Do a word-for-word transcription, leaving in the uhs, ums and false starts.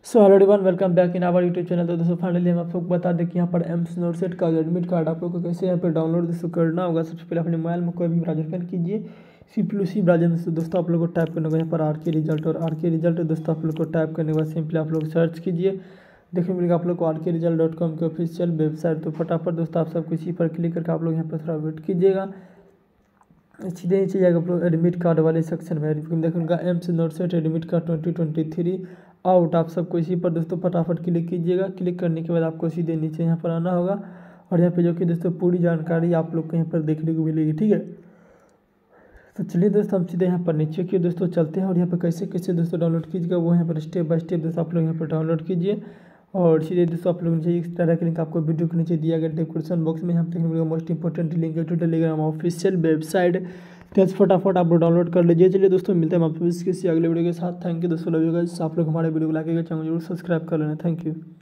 So hello everyone, welcome back in our YouTube channel. तो दोस्तों finally हम आप सबको बता दें कि यहाँ पर एम्स नोटसेट का एडमिट कार्ड आप लोग को कैसे यहाँ पर डाउनलोड दोस्तों करना होगा। सबसे पहले अपने मोबाइल में कोई भी ब्राउजर ओपन कीजिए, सिंपली उसी ब्राउजर में से दोस्तों आप लोग को टाइप करना होगा यहाँ पर आर के रिजल्ट। और आर के रिजल्ट दोस्तों आप लोग को टाइप करने के बाद सिंपली आप लोग सर्च कीजिए, देखने मिलेगा आप लोग को R K result dot com के ऑफिशियल वेबसाइट। तो फटाफट दोस्तों आप सबको इसी पर क्लिक करके आप लोग यहाँ पर थोड़ा वेट कीजिएगा। सीधे नीचे जाएगा आप लोग एडमिट कार्ड वाले सेक्शन में, देखिएगा AIIMS NORCET admit card twenty twenty three out. आप सबको इसी पर दोस्तों फटाफट क्लिक कीजिएगा। क्लिक करने के बाद आपको सीधे नीचे यहाँ पर आना होगा और यहाँ पे जो कि दोस्तों पूरी जानकारी आप लोग को यहाँ पर देखने को मिलेगी, ठीक है। तो चलिए दोस्तों हम सीधे यहाँ पर नीचे की दोस्तों चलते हैं और यहाँ पर कैसे कैसे दोस्तों डाउनलोड कीजिएगा वो यहाँ पर स्टेप बाय स्टेप दोस्तों आप लोग यहाँ पर डाउनलोड कीजिए। और सीधे दोस्तों आप लोग नीचे इस तरह के लिंक आपको वीडियो के नीचे दिया गया डिस्क्रिप्शन बॉक्स में, यहाँ पर देखने मिलेगा मोस्ट इंपॉर्टेंट लिंक है टू टेलीग्राम ऑफिशियल वेबसाइट। तो फटाफट आप लोग डाउनलोड कर लीजिए। चलिए दोस्तों मिलते हैं आपसे किसी अगले वीडियो के साथ। थैंक यू दोस्तों, लव यू गाइस। आप लोग हमारे वीडियो को लाइक करके चैनल जरूर सब्सक्राइब कर लेना। Thank you.